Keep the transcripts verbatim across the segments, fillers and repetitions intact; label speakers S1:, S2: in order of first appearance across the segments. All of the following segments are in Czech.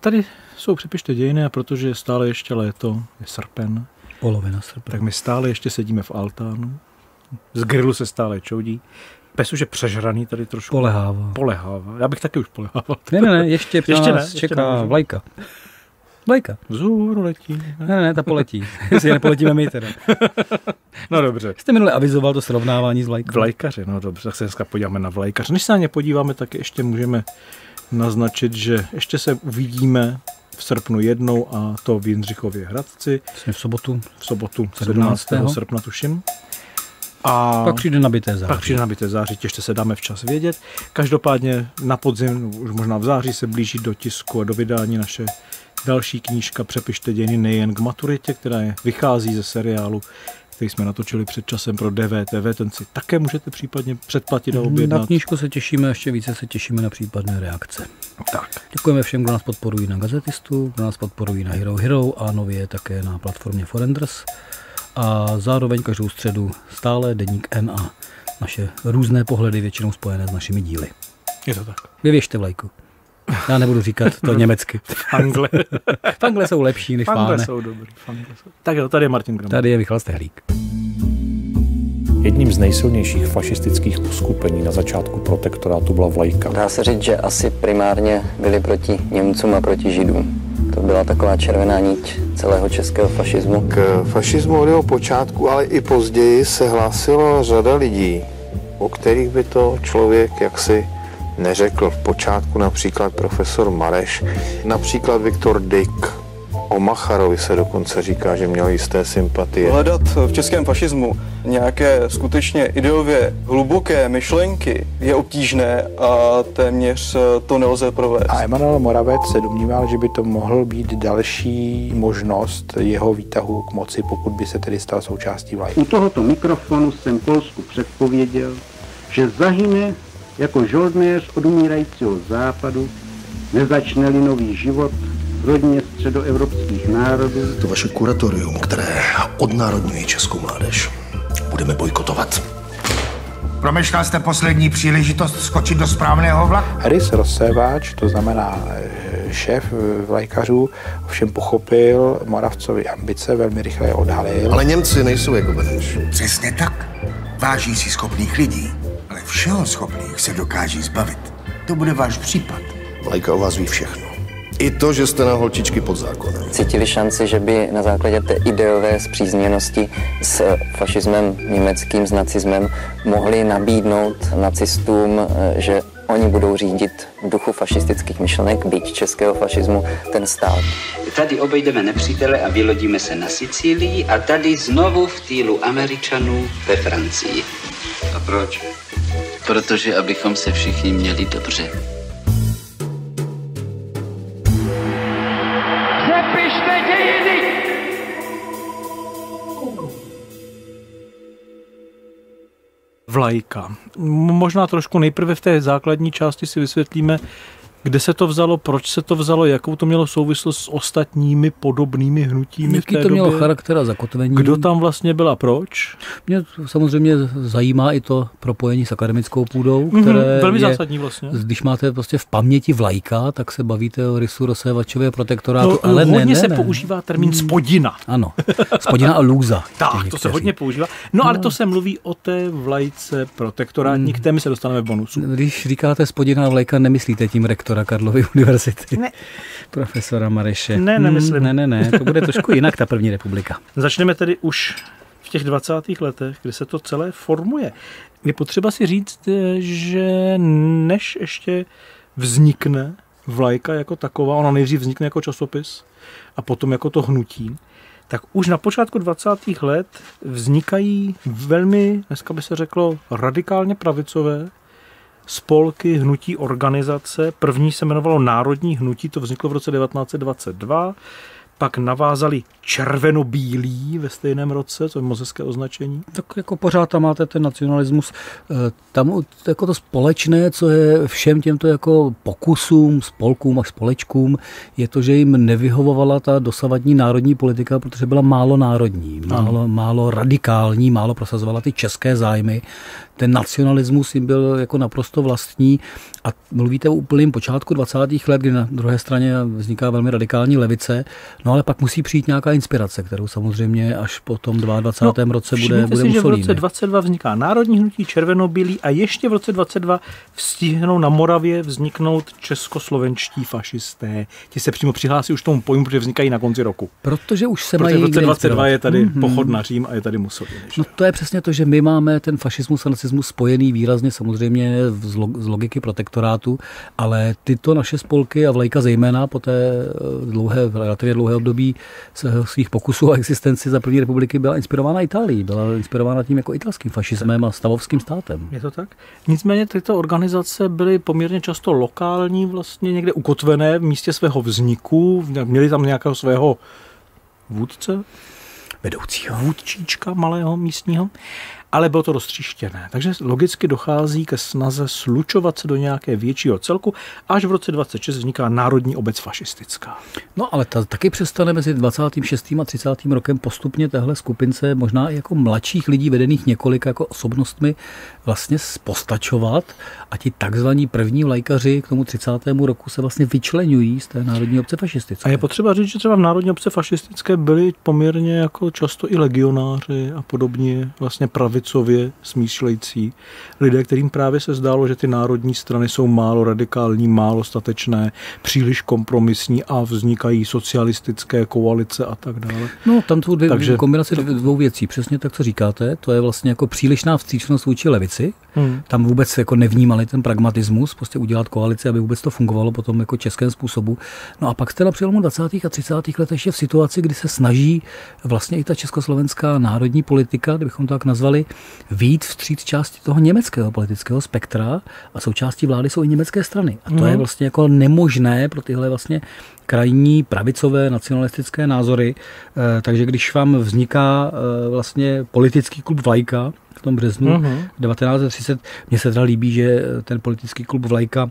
S1: tady jsou Přepište dějiny a protože je stále ještě léto, je srpen,
S2: polovina srpna,
S1: tak my stále ještě sedíme v altánu, z grilu se stále čoudí. Pes už je přežraný tady trošku.
S2: Polehává.
S1: Polehává. Já bych taky už polehával.
S2: Ne, ne, ne, ještě,
S1: ještě
S2: nás
S1: ne, ještě
S2: čeká
S1: nemůžu.
S2: vlajka. Vlajka.
S1: Vzhůru letí.
S2: Ne, ne, ne, ta poletí. Jestli nepoletíme my teda.
S1: No dobře.
S2: Jste minule avizoval to srovnávání s vlajkou.
S1: Vlajkaři, no dobře, tak se dneska podíváme na vlajkaře. Než se na ně podíváme, tak ještě můžeme naznačit, že ještě se uvidíme v srpnu jednou a to v Jindřichově Hradci.
S2: Vlastně v sobotu.
S1: V sobotu
S2: sedmnáctého
S1: sedmnáctého srpna tuším. A
S2: pak přijde nabité září.
S1: Pak přijde nabité září, ještě se dáme včas vědět. Každopádně na podzim, už možná v září, se blíží do tisku a do vydání naše další knížka Přepište dějiny nejen k maturitě, která je, vychází ze seriálu, který jsme natočili před časem pro D V T V. Ten si také můžete případně předplatit a objednat.
S2: Na knížku se těšíme, ještě více se těšíme na případné reakce.
S1: Tak.
S2: Děkujeme všem, kdo nás podporují na Gazetistu, kdo nás podporují na Hero Hero a nově také na platformě Forenders. A zároveň každou středu stále Deník N a naše různé pohledy, většinou spojené s našimi díly.
S1: Je to tak.
S2: Vyvěšte vlajku. Já nebudu říkat to německy.
S1: Angle.
S2: Fangle jsou lepší než
S1: Fangle
S2: fáne.
S1: jsou dobrý. Fangle jsou. Tak jo, tady je Martin Grama.
S2: Tady je Michal Stehlík.
S3: Jedním z nejsilnějších fašistických uskupení na začátku protektorátu byla vlajka.
S4: Dá se říct, že asi primárně byli proti Němcům a proti Židům. To byla taková červená niť celého českého fašismu.
S5: K fašismu od jeho počátku, ale i později se hlásilo řada lidí, o kterých by to člověk jaksi neřekl. V počátku například profesor Mareš, například Viktor Dyk. O Macharovi se dokonce říká, že měl jisté sympatie.
S6: Hledat v českém fašismu nějaké skutečně ideově hluboké myšlenky je obtížné a téměř to nelze provést.
S7: A Emanuel Moravec se domníval, že by to mohl být další možnost jeho výtahu k moci, pokud by se tedy stal součástí vlajky.
S8: U tohoto mikrofonu jsem Polsku předpověděl, že zahyne jako žoldnéř od umírajícího západu, nezačne-li nový život v rodině středoevropských národů.
S9: To vaše kuratorium, které odnárodňuje českou mládež, budeme bojkotovat.
S10: Promeškal jste poslední příležitost skočit do správného vlaku?
S7: Rys rozsévač, to znamená šéf vlajkařů, ovšem pochopil Moravcovi ambice, velmi rychle je odhalil.
S9: Ale Němci nejsou jako Beneš.
S10: Přesně tak. Váží si schopných lidí, ale všeho schopných se dokáží zbavit. To bude váš případ.
S9: Vlajka o vás ví všechno. I to, že jste na holčičky pod zákonem.
S4: Cítili šanci, že by na základě té ideové spřízněnosti s fašismem německým, s nacismem, mohli nabídnout nacistům, že oni budou řídit v duchu fašistických myšlenek, byť českého fašismu, ten stát.
S11: Tady obejdeme nepřítele a vylodíme se na Sicílii a tady znovu v týlu Američanů ve Francii.
S12: A proč? Protože abychom se všichni měli dobře.
S1: Vlajka. Možná trošku nejprve v té základní části si vysvětlíme, kde se to vzalo, proč se to vzalo, jakou to mělo souvislost s ostatními podobnými hnutími
S2: Jaký
S1: v té
S2: to mělo
S1: době?
S2: charakter a zakotvení?
S1: Kdo tam vlastně byl a proč?
S2: Mě samozřejmě zajímá i to propojení s akademickou půdou, které
S1: mm-hmm, velmi
S2: je,
S1: zásadní vlastně.
S2: Když máte prostě v paměti vlajka, tak se bavíte o rysu rozsévačově protektorátu,
S1: no,
S2: ale
S1: hodně
S2: ne, ne,
S1: se
S2: ne.
S1: používá termín spodina.
S2: Ano, spodina a lůza.
S1: Tak, to se hodně používá. No, no ale to se mluví o té vlajce protektorátní, k té my se dostaneme v bonusu.
S2: Když říkáte spodina a vlajka, nemyslíte tím rektora Karlovy univerzity?
S1: Ne.
S2: Profesora Mareše.
S1: Ne, nemyslím.
S2: Hmm, ne, ne, ne, to bude trošku jinak, ta první republika.
S1: Začneme tedy už v těch dvacátých letech, kdy se to celé formuje. Je potřeba si říct, že než ještě vznikne vlajka jako taková, ona nejdřív vznikne jako časopis a potom jako to hnutí, tak už na počátku dvacátých let vznikají velmi, dneska by se řeklo, radikálně pravicové spolky, hnutí, organizace. První se jmenovalo Národní hnutí, to vzniklo v roce devatenáct set dvacet dva. Pak navázali červeno-bílý ve stejném roce, to je moc hezké označení.
S2: Tak jako pořád tam máte ten nacionalismus. Tam jako to společné, co je všem těmto jako pokusům, spolkům a společkům, je to, že jim nevyhovovala ta dosavadní národní politika, protože byla málo národní, málo, málo radikální, málo prosazovala ty české zájmy. ten nacionalismus jim byl jako naprosto vlastní a mluvíte o úplným počátku dvacátých let, kdy na druhé straně vzniká velmi radikální levice, no ale pak musí přijít nějaká inspirace, kterou samozřejmě až po tom dvacátém no, roce bude, bude
S1: si,
S2: Mussolini.
S1: Že v roce dvacet dva vzniká Národní hnutí červenobílý a ještě v roce dvacet dva vstihnou na Moravě vzniknout českoslovenští fašisté. Ti se přímo přihlásí už tomu pojmu, protože vznikají na konci roku.
S2: Protože už se
S1: protože
S2: mají
S1: v roce dvacet dva je tady
S2: mm-hmm.
S1: pochod na Řím a je tady Mussolini.
S2: No to je přesně to, že my máme ten fašismus a nacismus spojený výrazně samozřejmě z logiky protektorátu, ale tyto naše spolky a vlajka zejména po té dlouhé, relativně dlouhé období svých pokusů a existenci za první republiky byla inspirována Itálií, byla inspirována tím jako italským fašismem a stavovským státem.
S1: Je to tak? Nicméně tyto organizace byly poměrně často lokální, vlastně někde ukotvené v místě svého vzniku, měli tam nějakého svého vůdce,
S2: vedoucího,
S1: vůdčíčka malého místního, ale bylo to roztříštěné. Takže logicky dochází ke snaze slučovat se do nějaké většího celku. Až v roce dvacet šest vzniká Národní obec fašistická.
S2: No ale ta taky přestane mezi dvacátým šestým a třicátým rokem postupně téhle skupince možná i jako mladších lidí vedených několika jako osobnostmi vlastně postačovat a ti takzvaní první vlajkaři k tomu třicátému roku se vlastně vyčleňují z té Národní obce fašistické.
S1: A je potřeba říct, že třeba v Národní obce fašistické byli poměrně jako často i legionáři a podobně vlastně pravi smýšlející lidé, kterým právě se zdálo, že ty národní strany jsou málo radikální, málo statečné, příliš kompromisní a vznikají socialistické koalice a tak dále.
S2: No, tam jsou dvě,
S1: Takže
S2: kombinace dvou věcí. Přesně tak, co říkáte. To je vlastně jako přílišná vstřícnost vůči levici.
S1: Hmm.
S2: Tam vůbec jako nevnímali ten pragmatismus, prostě udělat koalici, aby vůbec to fungovalo potom jako českém způsobu. No a pak jste na přelomu dvacátých a třicátých let ještě v situaci, kdy se snaží vlastně i ta československá národní politika, kdybychom to tak nazvali, vyjít vstříc části toho německého politického spektra a součástí vlády jsou i německé strany. A to mm. je vlastně jako nemožné pro tyhle vlastně krajní pravicové nacionalistické názory. E, takže když vám vzniká e, vlastně politický klub Vlajka v tom březnu mm. devatenáct set třicet, mně se teda líbí, že ten politický klub Vlajka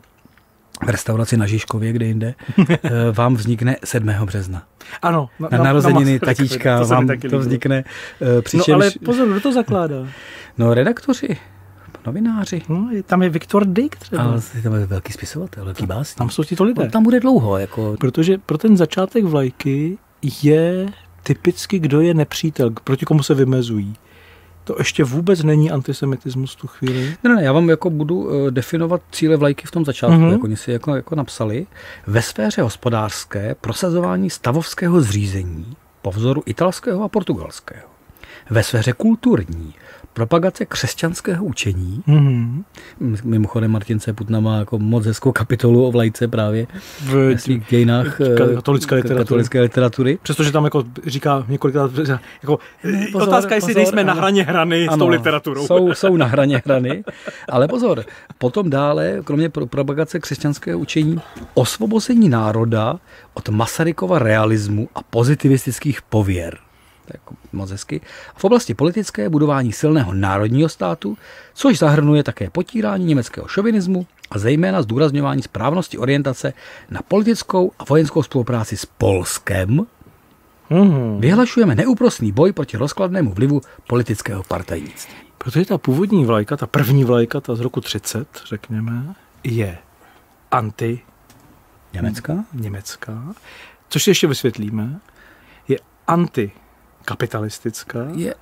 S2: v restauraci na Žižkově, kde jinde, vám vznikne sedmého března.
S1: Ano.
S2: Na, na narozeniny
S1: na
S2: tatíčka to vám to vznikne. Přičemž...
S1: No ale pozor, kdo to zakládá?
S2: No redaktoři, novináři.
S1: No, tam je Viktor Dyk třeba.
S2: Ale tam je velký spisovatel, velký básník.
S1: Tam jsou tito lidé.
S2: No, tam bude dlouho. Jako...
S1: Protože pro ten začátek Vlajky je typicky, kdo je nepřítel, proti komu se vymezují. To ještě vůbec není antisemitismus v tu chvíli.
S2: Ne, ne, já vám jako budu uh, definovat cíle Vlajky v tom začátku, mm-hmm. jako oni si jako, jako napsali. Ve sféře hospodářské prosazování stavovského zřízení po vzoru italského a portugalského. Ve sféře kulturní propagace křesťanského učení.
S1: Mm-hmm.
S2: Mimochodem Martin C. Putna má jako moc hezkou kapitolu o Vlajce právě v svých dějinách
S1: katolické literatury.
S2: katolické literatury.
S1: Přestože tam jako říká několikrát, jako pozor, otázka, jestli pozor, nejsme ano, na hraně hrany ano, s tou literaturou.
S2: Jsou, jsou na hraně hrany, ale pozor, potom dále, kromě propagace křesťanského učení, osvobození národa od Masarykova realismu a pozitivistických pověr. Jako moc hezky. V oblasti politické budování silného národního státu, což zahrnuje také potírání německého šovinismu a zejména zdůrazňování správnosti orientace na politickou a vojenskou spolupráci s Polskem. Mm. Vyhlašujeme neúprosný boj proti rozkladnému vlivu politického partajnictví.
S1: Protože ta původní vlajka, ta první vlajka, ta z roku třicet, řekněme, je anti
S2: německá,
S1: německá, což si ještě vysvětlíme, je anti kapitalistická.
S2: Je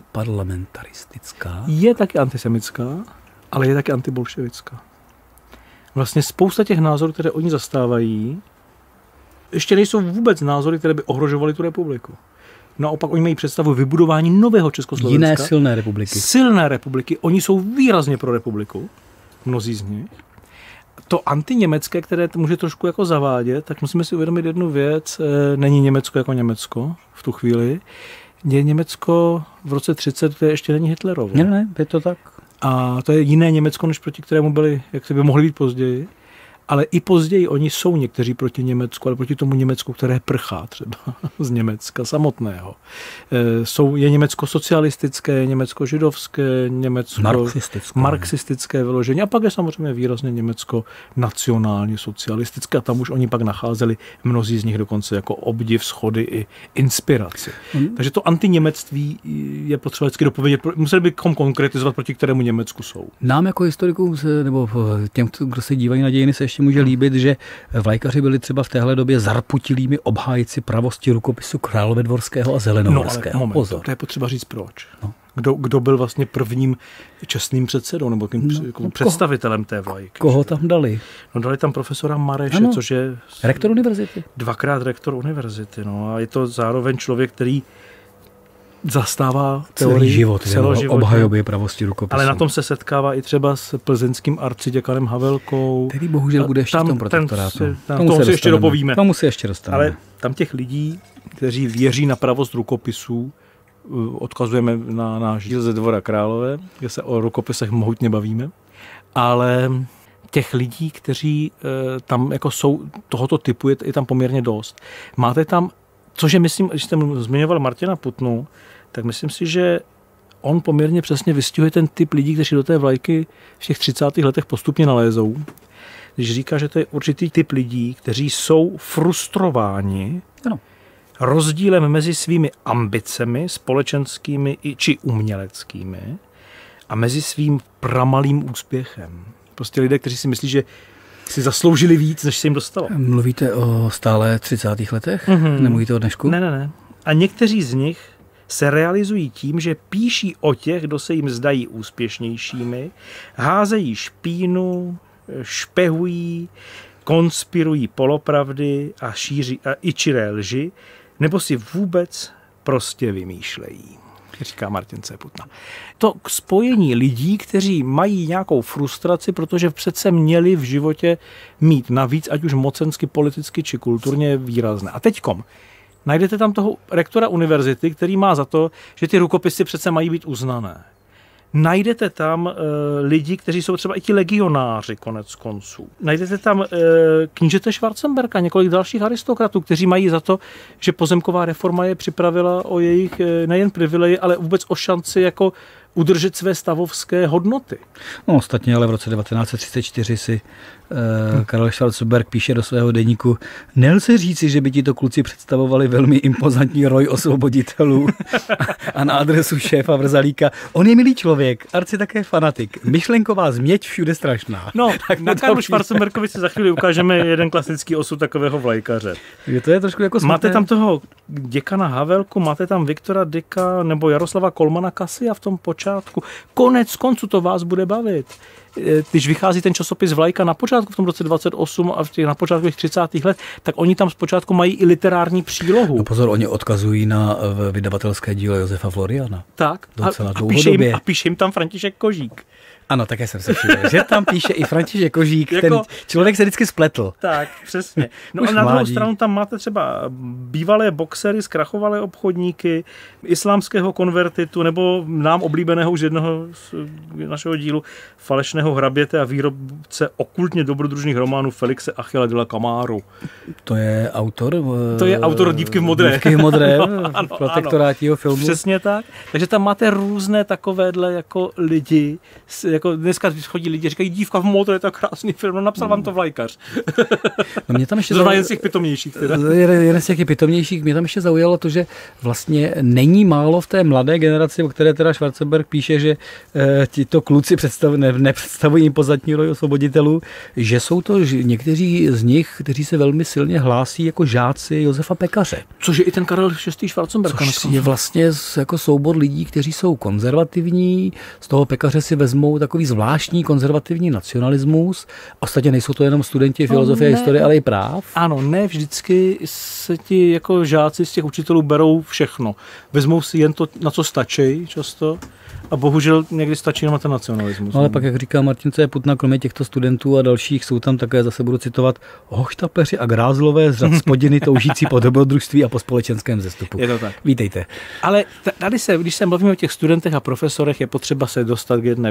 S2: antiparlamentaristická.
S1: Je taky antisemická, ale je taky antibolševická. Vlastně spousta těch názorů, které oni zastávají, ještě nejsou vůbec názory, které by ohrožovaly tu republiku. Naopak oni mají představu vybudování nového Československa.
S2: Jiné silné republiky.
S1: Silné republiky. Oni jsou výrazně pro republiku. Mnozí z nich. To antiněmecké, které to může trošku jako zavádět, tak musíme si uvědomit jednu věc. Není Německo jako Německo v tu chvíli. Je Německo v roce třicet, to ještě není Hitlerovo.
S2: Ne, ne, je to tak.
S1: A to je jiné Německo, než proti kterému byli, jak se by mohli být později. Ale i později oni jsou někteří proti Německu, ale proti tomu Německu, které prchá třeba z Německa samotného. Jsou, je Německo socialistické, je Německo židovské, Německo
S2: marxistické,
S1: marxistické vyložení a pak je samozřejmě výrazně Německo nacionálně socialistické a tam už oni pak nacházeli mnozí z nich dokonce jako obdiv, schody i inspiraci. Hmm. Takže to antiněmectví je potřeba vždycky dopovědět, museli bychom konkretizovat, proti kterému Německu jsou.
S2: Nám jako historikům nebo těm, kdo se dívají na dějiny, se ještě může líbit, že vlajkaři byli třeba v téhle době zarputilými obhájci pravosti rukopisu Královédvorského a Zelenohorského.
S1: No ale moment, to, to je potřeba říct proč. No. Kdo, kdo byl vlastně prvním čestným předsedou nebo tím no, jako představitelem té vlajky?
S2: Koho tam dali?
S1: No dali tam profesora Mareše, ano, což je
S2: rektor univerzity.
S1: Dvakrát rektor univerzity. No a je to zároveň člověk, který zastává
S2: celý život, obhajoby pravosti rukopisu.
S1: Ale na tom se setkává i třeba s plzeňským arciděkanem Havelkou.
S2: Který bohužel bude ještě tam, v tom protektorátu.
S1: Ten, tam, tomu, tomu se ještě dopovíme.
S2: Tomu se ještě dostaneme.
S1: Ale tam těch lidí, kteří věří na pravost rukopisů, odkazujeme na náš díl ze Dvora Králové, kde se o rukopisech mohutně bavíme, ale těch lidí, kteří e, tam jako jsou tohoto typu, je, je tam poměrně dost. Máte tam, což je, myslím, když jste zmiňoval Martina Putnu, tak myslím si, že on poměrně přesně vystihuje ten typ lidí, kteří do té vlajky v těch třicátých letech postupně nalézou. Když říká, že to je určitý typ lidí, kteří jsou frustrováni ano. rozdílem mezi svými ambicemi, společenskými či uměleckými a mezi svým pramalým úspěchem. Prostě lidé, kteří si myslí, že si zasloužili víc, než se jim dostalo.
S2: Mluvíte o stále třicátých letech? Mm-hmm. Nemluvíte o dnešku?
S1: Ne, ne, ne. A někteří z nich se realizují tím, že píší o těch, kdo se jim zdají úspěšnějšími, házejí špínu, špehují, konspirují polopravdy a šíří a i čiré lži, nebo si vůbec prostě vymýšlejí, říká Martin C. Putna. To k spojení lidí, kteří mají nějakou frustraci, protože přece měli v životě mít navíc, ať už mocensky, politicky či kulturně výrazné. A teďkom najdete tam toho rektora univerzity, který má za to, že ty rukopisy přece mají být uznané. Najdete tam e, lidi, kteří jsou třeba i ti legionáři konec konců. Najdete tam e, knížete Schwarzenberga, několik dalších aristokratů, kteří mají za to, že pozemková reforma je připravila o jejich e, nejen privileji, ale vůbec o šanci jako udržet své stavovské hodnoty.
S2: No ostatně, ale v roce devatenáct set třicet čtyři si uh, Karel Schwarzenberg píše do svého deníku: nelze říci, že by tito kluci představovali velmi impozantní roj osvoboditelů. A na adresu šéfa Vrzalíka: on je milý člověk, arci také fanatik, myšlenková změť všude strašná.
S1: No, tak na Karlu Schwarzenbergovi si za chvíli ukážeme jeden klasický osud takového vlajkaře.
S2: Je to je trošku jako
S1: máte tam toho děkana Havelku, máte tam Viktora Dyka nebo Jaroslava Kolmana Kasia v tom počátku. Konec konců to vás bude bavit. Když vychází ten časopis Vlajka na počátku v tom roce dvacet osm a v těch, na počátku těch třicátých let, tak oni tam zpočátku mají i literární přílohu.
S2: No pozor, oni odkazují na vydavatelské dílo Josefa Floriana.
S1: Tak. A, a, píše jim, a píše jim tam František Kožík.
S2: Ano, také jsem se všiml, že tam píše i František Kožík, jako, ten člověk se vždycky spletl.
S1: Tak, přesně. No a na druhou stranu tam máte třeba bývalé boxery, zkrachovalé obchodníky, islámského konvertitu, nebo nám oblíbeného už jednoho z našeho dílu falešného hraběte a výrobce okultně dobrodružných románů Felixe Achilla de la Camáru.
S2: To je autor?
S1: To je autor Dívky v modré.
S2: Dívky v modré, no, ano, protektorátího filmu.
S1: Přesně tak. Takže tam máte různé takovéhle jako lidi, jako dneska chodí lidi, říkají Dívka v modré, to je krásný film, no napsal vám to Vlajkař.
S2: No mě tam ještě
S1: zrovna jen z těch pitomnějších.
S2: Jeden z těch pitomnějších, mě tam ještě zaujalo to, že vlastně není málo v té mladé generaci, o které teda Schwarzenberg píše, že e, tito kluci představ, ne, nepředstavují impozantní roj osvoboditelů, že jsou to že někteří z nich, kteří se velmi silně hlásí jako žáci Josefa Pekaře.
S1: Což je i ten Karel šestý Schwarzenberg.
S2: Což je vlastně jako soubor lidí, kteří jsou konzervativní, z toho Pekaře si vezmou takový zvláštní konzervativní nacionalismus. Ostatně nejsou to jenom studenti filozofie a historie, ale i práv.
S1: Ano, ne vždycky se ti jako žáci z těch učitelů berou všechno. Vezmou si jen to, na co stačí často. A bohužel někdy stačí jenom ten nacionalismus.
S2: No, ale pak, jak říká Martin C. Putna, kromě těchto studentů a dalších jsou tam také, zase budu citovat, hochtapeři a grázlové z řad spodiny toužící po dobrodružství a po společenském vzestupu.
S1: Je to tak.
S2: Vítejte.
S1: Ale tady se, když se mluvíme o těch studentech a profesorech, je potřeba se dostat k jedné věci, a to je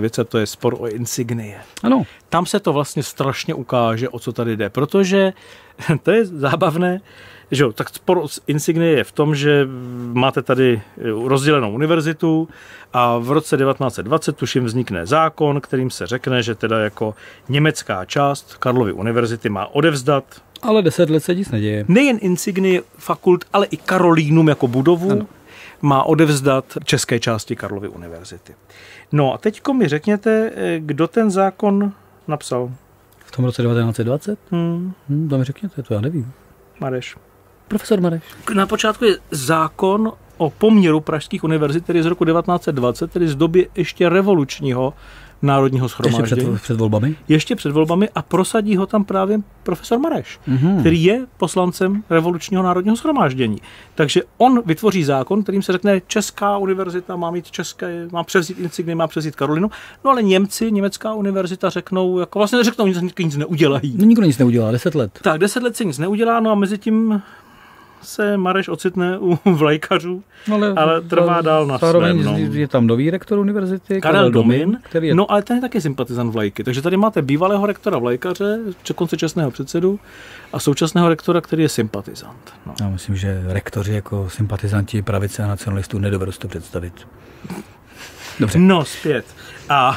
S1: je spor o insignie.
S2: Ano.
S1: Tam se to vlastně strašně ukáže, o co tady jde, protože to je zábavné, že jo, tak spor o insignie je v tom, že máte tady rozdělenou univerzitu a v roce devatenáct set dvacet tuším vznikne zákon, kterým se řekne, že teda jako německá část Karlovy univerzity má odevzdat.
S2: Ale deset let se nic neděje.
S1: Nejen insignie fakult, ale i Karolínum jako budovu. Ano. Má odevzdat české části Karlovy univerzity. No a teďko mi řekněte, kdo ten zákon napsal.
S2: V tom roce devatenáct set dvacet?
S1: Hmm.
S2: Hmm, to mi řekněte, to já nevím.
S1: Mareš.
S2: Profesor Mareš.
S1: Na počátku je zákon o poměru pražských univerzit, který je z roku devatenáct set dvacet, tedy z doby ještě revolučního národního shromáždění.
S2: Ještě před, před volbami?
S1: Ještě před volbami a prosadí ho tam právě profesor Mareš,
S2: mm-hmm.
S1: který je poslancem revolučního národního shromáždění. Takže on vytvoří zákon, kterým se řekne, Česká univerzita má mít české, má převzít insigny, má převzít Karolinu. No ale Němci, německá univerzita řeknou, jako vlastně neřeknou, nic, nic neudělají.
S2: No, nikdo nic neudělá, deset let.
S1: Tak, deset let se nic neudělá, no a mezi tím se Mareš ocitne u vlajkařů, ale, ale trvá dál na svém. No.
S2: Je tam nový rektor univerzity,
S1: Karel, Karel Domin,
S2: který je...
S1: no ale ten je taky sympatizant vlajky. Takže tady máte bývalého rektora vlajkaře, konce čestného předsedu a současného rektora, který je sympatizant. No.
S2: Já myslím, že rektoři jako sympatizanti pravice a nacionalistů nedovedu si to představit. Dobře.
S1: No, zpět. A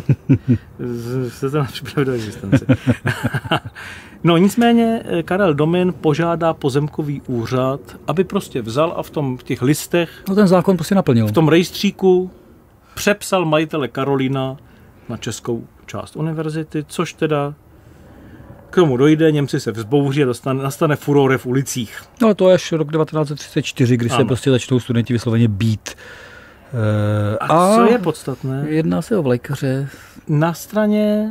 S1: se to nás připravit do existence. No nicméně Karel Domin požádá pozemkový úřad, aby prostě vzal a v tom v těch listech,
S2: no ten zákon prostě naplnil.
S1: V tom rejstříku přepsal majitele Karolína na českou část univerzity, což teda k tomu dojde, Němci se vzbouří a dostane, nastane furore v ulicích.
S2: No to je až rok devatenáct set třicet čtyři, kdy ano. se prostě začnou studenti vysloveně být.
S1: A, a co je podstatné?
S2: Jedná se o vlajkaře.
S1: Na straně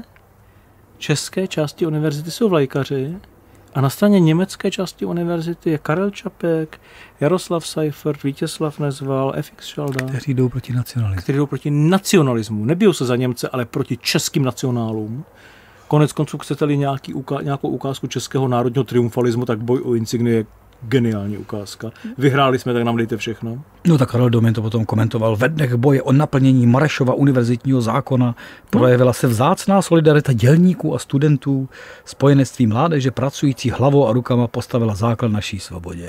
S1: české části univerzity jsou vlajkaři a na straně německé části univerzity je Karel Čapek, Jaroslav Seifert, Vítězslav Nezval, F X Šalda.
S2: Kteří jdou proti nacionalismu.
S1: Kteří jdou proti nacionalismu. Nebijou se za Němce, ale proti českým nacionálům. Konec konců, chcete-li nějaký, nějakou ukázku českého národního triumfalismu, tak boj o insignie je geniální ukázka. Vyhráli jsme, tak nám dejte všechno.
S2: No tak Karel Domin to potom komentoval. Ve dnech boje o naplnění Marešova univerzitního zákona projevila se vzácná solidarita dělníků a studentů, spojenectví mládeže pracující hlavou a rukama postavila základ naší svobodě.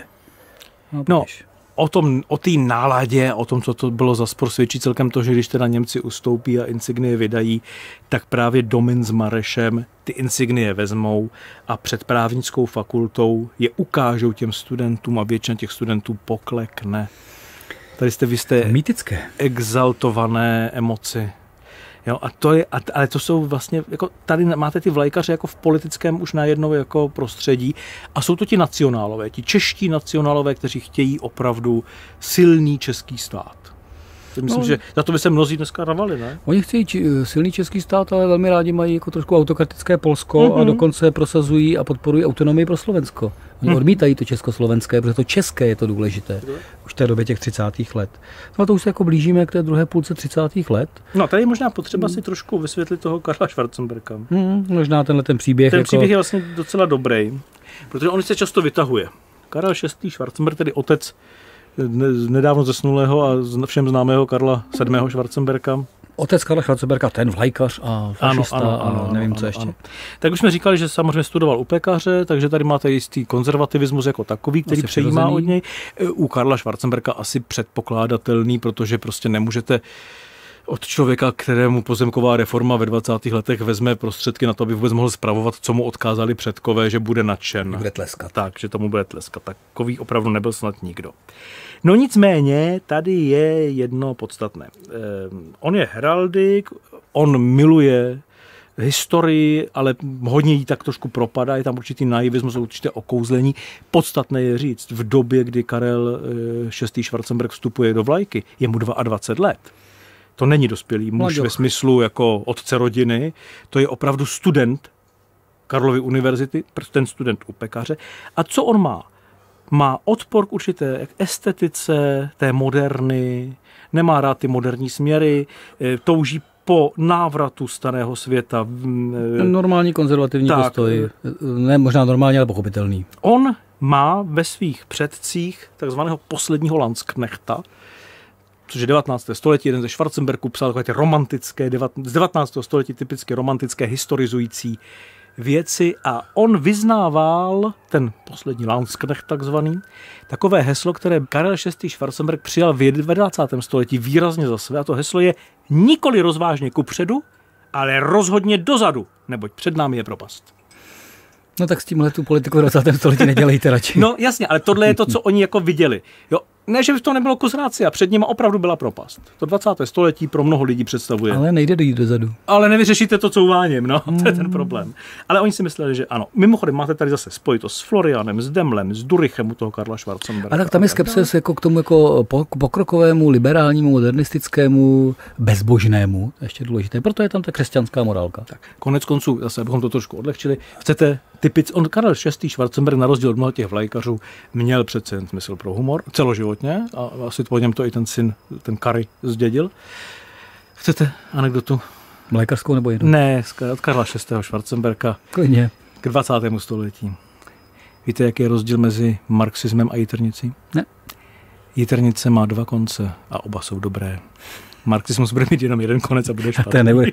S1: No, no o tom, o té náladě, o tom, co to bylo za spor, svědčí celkem to, že když teda Němci ustoupí a insignie vydají, tak právě Domin s Marešem ty insignie vezmou a před právnickou fakultou je ukážou těm studentům a většina těch studentů poklekne. Tady jste vy jste
S2: mýtické,
S1: exaltované emoci. Jo, a to je, ale to jsou vlastně, jako tady máte ty vlajkaře jako v politickém už najednou jako prostředí a jsou to ti nacionálové, ti čeští nacionálové, kteří chtějí opravdu silný český stát. Myslím, no, že za to by se mnozí dneska ravali, ne?
S2: Oni chtějí či, silný český stát, ale velmi rádi mají jako trošku autokratické Polsko mm-hmm. a dokonce prosazují a podporují autonomii pro Slovensko. Oni mm. odmítají to československé, protože to české je to důležité. Už v té době těch třicátých let. No a to už se jako blížíme k té druhé půlce třicátých let.
S1: No tady je možná potřeba mm. si trošku vysvětlit toho Karla Schwarzenberga.
S2: Mm, možná tenhle ten příběh.
S1: Ten
S2: jako...
S1: příběh je vlastně docela dobrý, protože on se často vytahuje. Karel šestý. Schwarzenberg, tedy otec nedávno zesnulého a všem známého Karla sedmého. Schwarzenberga.
S2: Otec Karla Schwarzenberga, ten vlajkař a fašista
S1: ano, ano, ano,
S2: a nevím,
S1: ano,
S2: co ještě.
S1: Ano. Tak už jsme říkali, že samozřejmě studoval u pekaře, takže tady máte jistý konzervativismus jako takový, který asi přejímá přirozený. Od něj. U Karla Schwarzenberga asi předpokládatelný, protože prostě nemůžete od člověka, kterému pozemková reforma ve dvacátých letech vezme prostředky na to, aby vůbec mohl spravovat, co mu odkázali předkové, že bude nadšen.
S2: Bude tleskat.
S1: Tak, že tomu bude tleskat. Takový opravdu nebyl snad nikdo. No nicméně, tady je jedno podstatné. Eh, on je heraldik, on miluje historii, ale hodně jí tak trošku propadá, je tam určitý naivismus, určité okouzlení. Podstatné je říct, v době, kdy Karel šestý. Schwarzenberg vstupuje do vlajky, je mu dvacet dva let. To není dospělý muž ve smyslu jako otce rodiny, to je opravdu student Karlovy univerzity, ten student u pekaře. A co on má? Má odpor k určité estetice, té moderny, nemá rád ty moderní směry, touží po návratu starého světa.
S2: Normální konzervativní tak, postoj. Ne možná normální, ale pochopitelný.
S1: On má ve svých předcích takzvaného posledního Landsknechta, což je devatenácté století, jeden ze Schwarzenbergů psal takové ty romantické, z devatenáctého století typicky romantické historizující věci a on vyznával, ten poslední Landsknecht takzvaný, takové heslo, které Karel šestý. Schwarzenberg přijal v dvacátém století výrazně za své a to heslo je nikoli rozvážně kupředu, ale rozhodně dozadu, neboť před námi je propast.
S2: No tak s tímhle tu politiku v dvacátém století nedělejte radši.
S1: No jasně, ale tohle je to, co oni jako viděli. Jo, ne, že by to nebylo kusrácia, před nimi opravdu byla propast. To dvacáté století pro mnoho lidí představuje.
S2: Ale nejde dojít dozadu.
S1: Ale nevyřešíte to couváním, no, to je ten problém. Ale oni si mysleli, že ano. Mimochodem máte tady zase spojitost s Florianem, s Demlem, s Durichem u toho Karla Schwarzenberga.
S2: A tak tam je skepsis jako k tomu jako pokrokovému, liberálnímu, modernistickému, bezbožnému, to je ještě důležité. Proto je tam ta křesťanská morálka.
S1: Tak, konec konců, zase abychom to trošku odlehčili, chcete typic, on Karel šestý. Schwarzenberg na rozdíl od mnoha těch vlajkařů měl přece jen smysl pro humor, celoživotně a asi po něm to i ten syn, ten Kary zdědil. Chcete anekdotu?
S2: Lékařskou nebo jinou?
S1: Ne, od Karla šestého. Schwarzenberga.
S2: Klidně.
S1: K dvacátému století. Víte, jaký je rozdíl mezi marxismem a jitrnicí?
S2: Ne.
S1: Jitrnice má dva konce a oba jsou dobré. Marxismus bude mít jenom jeden konec a bude špatný.
S2: To nebude.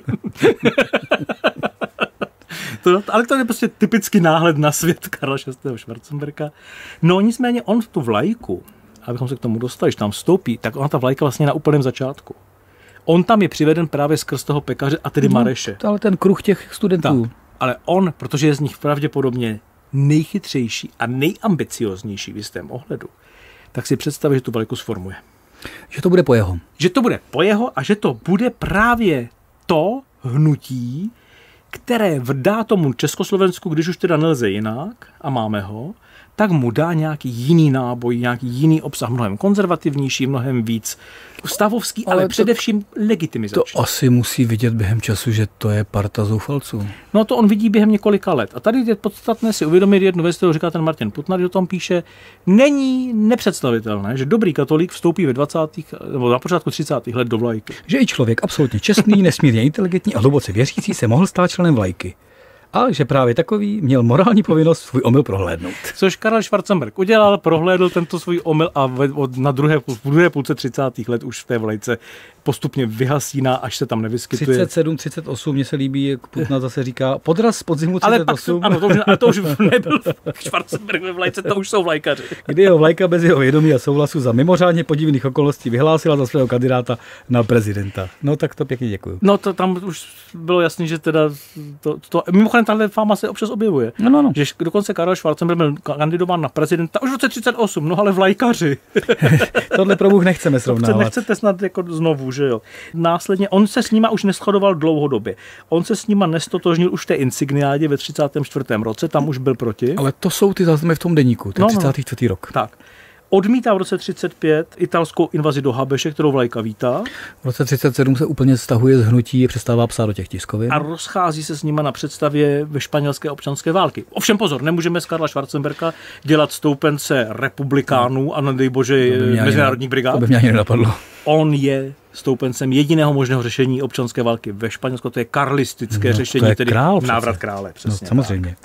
S1: To, ale to je prostě typický náhled na svět Karla šestého. Schwarzenberga. No nicméně on tu vlajku, abychom se k tomu dostali, když tam vstoupí, tak ona ta vlajka vlastně na úplném začátku. On tam je přiveden právě skrz toho pekaře a tedy no, Mareše.
S2: Ale ten kruh těch studentů.
S1: Tak, ale on, protože je z nich pravděpodobně nejchytřejší a nejambicioznější v jistém ohledu, tak si představí, že tu vlajku sformuje.
S2: Že to bude po jeho.
S1: Že to bude po jeho a že to bude právě to hnutí, které vdá tomu Československu, když už teda nelze jinak a máme ho, tak mu dá nějaký jiný náboj, nějaký jiný obsah, mnohem konzervativnější, mnohem víc stavovský, ale, ale to, především legitimizační.
S2: To asi musí vidět během času, že to je parta zoufalců.
S1: No to on vidí během několika let. A tady je podstatné si uvědomit jednu věc, kterou říká ten Martin Putnar, o tom píše, není nepředstavitelné, že dobrý katolík vstoupí ve dvacátých nebo na počátku třicátých let do vlajky.
S2: Že i člověk absolutně čestný, nesmírně inteligentní a hluboce věřící se mohl stát členem vlajky. A že právě takový měl morální povinnost svůj omyl prohlédnout.
S1: Což Karel Schwarzenberg udělal, prohlédl tento svůj omyl a na druhé, v druhé půlce třicátých let už v té vlajce postupně vyhasíná, až se tam nevyskytuje.
S2: třicet sedm, třicet osm, mně se líbí, jak Putna zase říká, podraz z podzimu třicet osm.
S1: Ale, pak, ano, to už, ale to už nebyl Schwarzenberg ve vlajce, to už jsou vlajkaři.
S2: Kdy jeho vlajka bez jeho vědomí a souhlasu za mimořádně podivných okolností vyhlásila za svého kandidáta na prezidenta. No tak to pěkně děkuju.
S1: No to tam už bylo jasný, že teda to, to mimochodem tahle fáma se občas objevuje.
S2: No, no, no.
S1: Že dokonce Karel Schwarzenberg byl kandidován na prezidenta už v roce třicet osm, no ale vlajkaři.
S2: Tohle pro Bůh nechceme srovnávat.
S1: Nechcete snad jako znovu, že jo. Následně on se s nima už neshodoval dlouhodobě. On se s nima nestotožnil už v té insigniádě ve třicátém čtvrtém roce, tam už byl proti.
S2: Ale to jsou ty záznamy v tom deníku, ten no, třicátý čtvrtý rok.
S1: Tak. Odmítá v roce třicet pět italskou invazi do Habeše, kterou vlajka vítá.
S2: V roce třicet sedm se úplně stahuje z hnutí a přestává psát do těch tiskovin.
S1: A rozchází se s nima na představě ve španělské občanské války. Ovšem pozor, nemůžeme z Karla Schwarzenberga dělat stoupence republikánů no. a nedej bože mezinárodních brigád.
S2: To by mě ani nenapadlo.
S1: On je stoupencem jediného možného řešení občanské války ve Španělsku, to je karlistické
S2: no,
S1: řešení,
S2: je
S1: tedy
S2: král,
S1: návrat krále. Přesně,
S2: no, samozřejmě.
S1: Tak.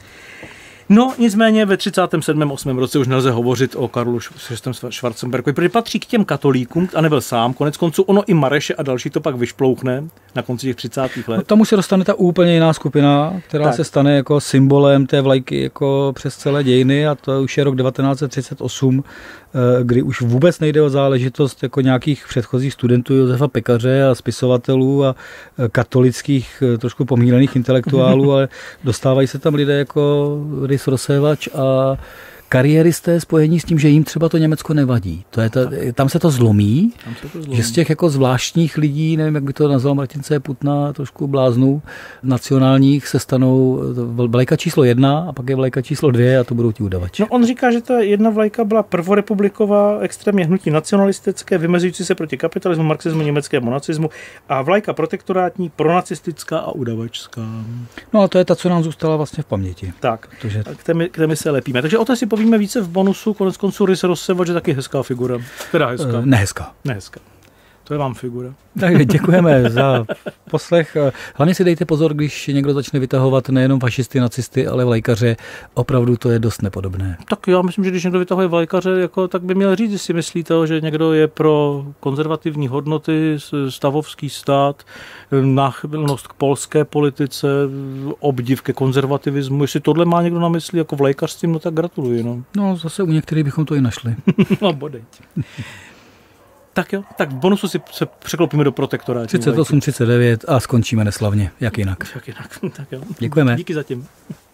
S1: No, nicméně ve třicátém sedmém osmém roce už nelze hovořit o Karlu šestém. Schwarzenbergovi, protože patří k těm katolíkům a nebyl sám. Konec konců ono i Mareše a další to pak vyšplouchne na konci těch třicátých let.
S2: No, tam už se dostane ta úplně jiná skupina, která tak. se stane jako symbolem té vlajky jako přes celé dějiny a to už je rok devatenáct set třicet osm, kdy už vůbec nejde o záležitost jako nějakých předchozích studentů Josefa Pekaře a spisovatelů a katolických trošku pomílených intelektuálů, ale dostávají se tam lidé jako Rys Rozsévač a kariéristé spojení s tím, že jim třeba to Německo nevadí. To je ta, tam se to zlomí, se to zlomí, že z těch jako zvláštních lidí, nevím, jak by to nazval Martin C. Putna, trošku bláznů, nacionálních se stanou vlajka číslo jedna a pak je vlajka číslo dvě a to budou ti udavači.
S1: No on říká, že ta jedna vlajka byla prvorepubliková, extrémně hnutí nacionalistické, vymezující se proti kapitalismu, marxismu, německému nacismu a vlajka protektorátní, pronacistická a udavačská.
S2: No a to je ta, co nám zůstala vlastně v paměti.
S1: Tak, protože... k, té my, k té my se lepíme. Takže o té si povíme více v bonusu, konec konců Rys Rozsévač je taky hezká figura. Teda hezká.
S2: Uh, nehezká.
S1: Nehezká. To je vám figura.
S2: Tak děkujeme za poslech. Hlavně si dejte pozor, když někdo začne vytahovat nejenom fašisty, nacisty, ale vlajkaře. Opravdu to je dost nepodobné.
S1: Tak já myslím, že když někdo vytahuje vlajkaře, jako, tak by měl říct, jestli myslí to, že někdo je pro konzervativní hodnoty, stavovský stát, náchylnost k polské politice, obdiv ke konzervativismu. Jestli tohle má někdo na mysli jako vlajkařstvím, no tak gratuluji. No,
S2: no zase u některých bychom to i našli.
S1: No bodeď. Tak jo, tak v bonusu si se překlopíme do protektorátu.
S2: třicet osm třicet devět a skončíme neslavně, jak jinak.
S1: Jak jinak, tak jo.
S2: Děkujeme.
S1: Díky zatím.